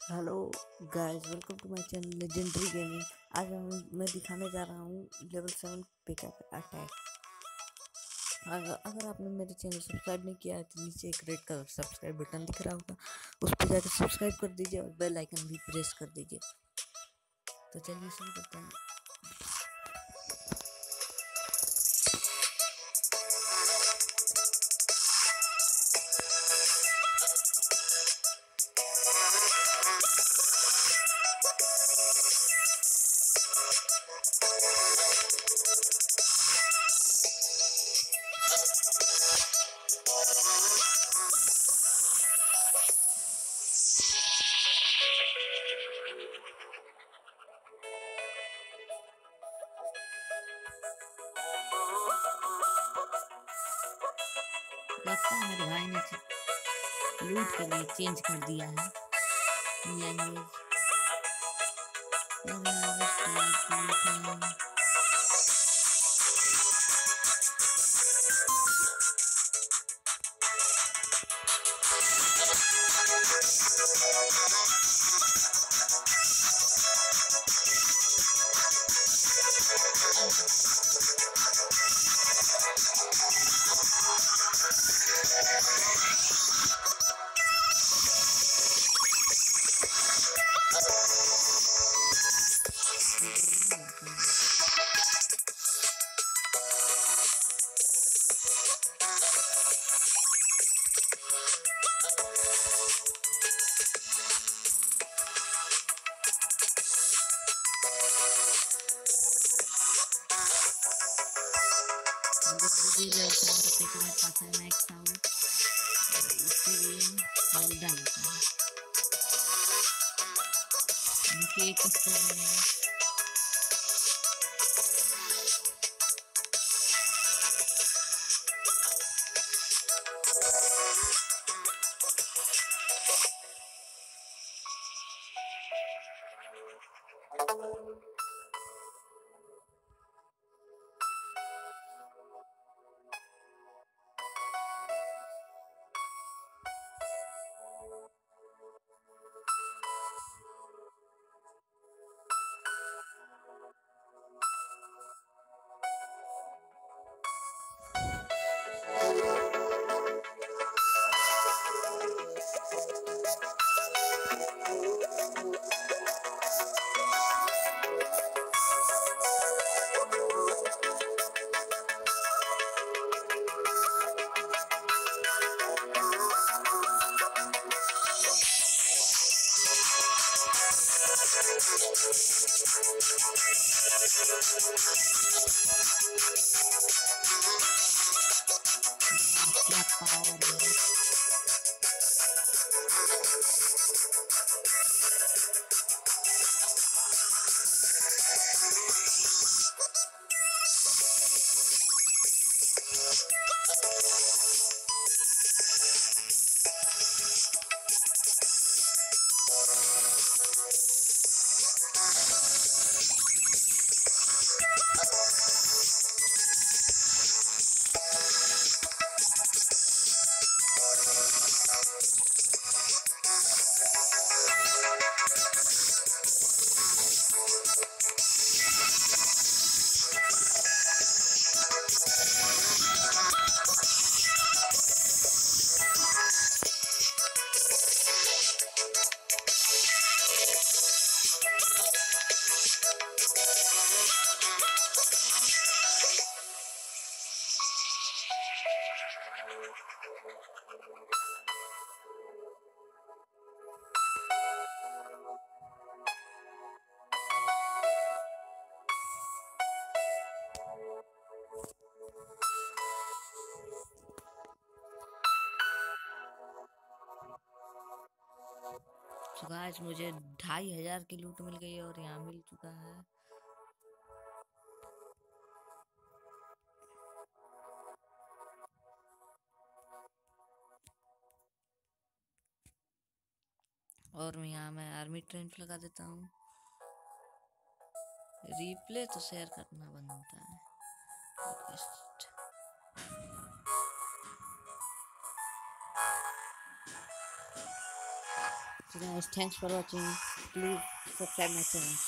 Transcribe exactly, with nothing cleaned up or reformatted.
Hello guys, welcome to my channel legendary gaming. आज हम मैं दिखाने जा रहा हूँ लेवल सेवन पेका अटैक। अगर अगर आपने मेरे चैनल सब्सक्राइब नहीं किया है तो नीचे एक रेड कलर सब्सक्राइब बटन दिख रहा होगा, उस पर जाकर सब्सक्राइब कर दीजिए और बेल आइकन भी प्रेस कर दीजिए। तो चलिए शुरू करते हैं। लगता है मेरे भाई ने लूट के लिए चेंज कर दिया है लैंग्वेज। मुझे हमारा पेट में पास है मैक्स आउट, इसके लिए हॉल डालता है उनके एक इस तरह है। क्या पावर है। तो गाइस मुझे ढाई हजार की लूट मिल गई और यहाँ मिल चुका है और मैं यहाँ मैं आर्मी ट्रेंड लगा देता हूँ। रिप्ले तो शेयर करना बनता है। So guys, thanks for watching. Please subscribe my channel.